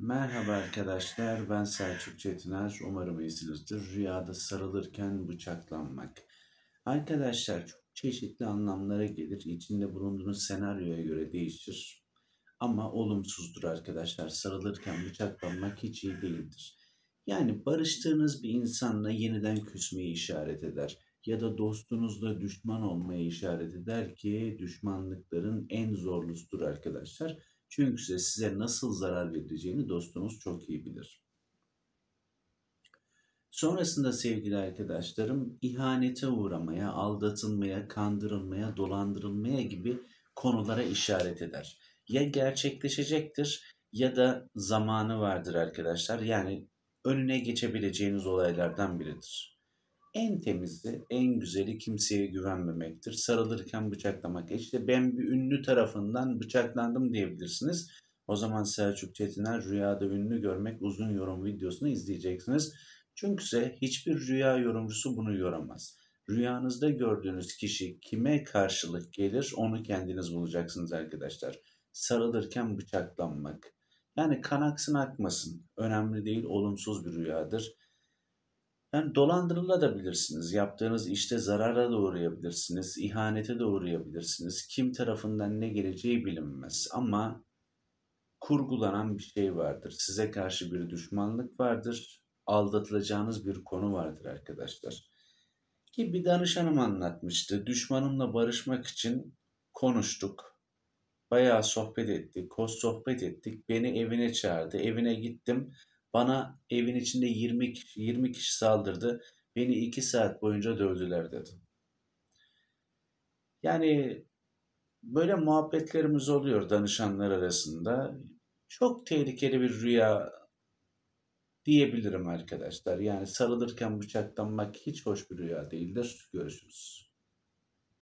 Merhaba arkadaşlar, ben Selçuk Çetiner. Umarım iyisinizdir. Rüyada sarılırken bıçaklanmak. Arkadaşlar çok çeşitli anlamlara gelir. İçinde bulunduğunuz senaryoya göre değişir. Ama olumsuzdur arkadaşlar. Sarılırken bıçaklanmak hiç iyi değildir. Yani barıştığınız bir insanla yeniden küsmeyi işaret eder. Ya da dostunuzla düşman olmaya işaret eder ki düşmanlıkların en zorlusudur arkadaşlar. Çünkü size nasıl zarar vereceğini dostunuz çok iyi bilir. Sonrasında sevgili arkadaşlarım ihanete uğramaya, aldatılmaya, kandırılmaya, dolandırılmaya gibi konulara işaret eder. Ya gerçekleşecektir ya da zamanı vardır arkadaşlar. Yani önüne geçebileceğiniz olaylardan biridir. En temizi, en güzeli kimseye güvenmemektir. Sarılırken bıçaklamak. İşte ben bir ünlü tarafından bıçaklandım diyebilirsiniz. O zaman Selçuk Çetiner rüyada ünlü görmek uzun yorum videosunu izleyeceksiniz. Çünkü hiçbir rüya yorumcusu bunu yoramaz. Rüyanızda gördüğünüz kişi kime karşılık gelir onu kendiniz bulacaksınız arkadaşlar. Sarılırken bıçaklanmak. Yani kan aksın akmasın. Önemli değil, olumsuz bir rüyadır. Yani dolandırılabilirsiniz. Yaptığınız işte zarara da uğrayabilirsiniz. İhanete de uğrayabilirsiniz. Kim tarafından ne geleceği bilinmez. Ama kurgulanan bir şey vardır. Size karşı bir düşmanlık vardır. Aldatılacağınız bir konu vardır arkadaşlar. Ki bir danışanım anlatmıştı. Düşmanımla barışmak için konuştuk. Bayağı sohbet ettik, hoş sohbet ettik. Beni evine çağırdı. Evine gittim. Bana evin içinde 20 kişi saldırdı. Beni 2 saat boyunca dövdüler dedi. Yani böyle muhabbetlerimiz oluyor danışanlar arasında. Çok tehlikeli bir rüya diyebilirim arkadaşlar. Yani sarılırken bıçaklanmak hiç hoş bir rüya değildir. Görüşürüz.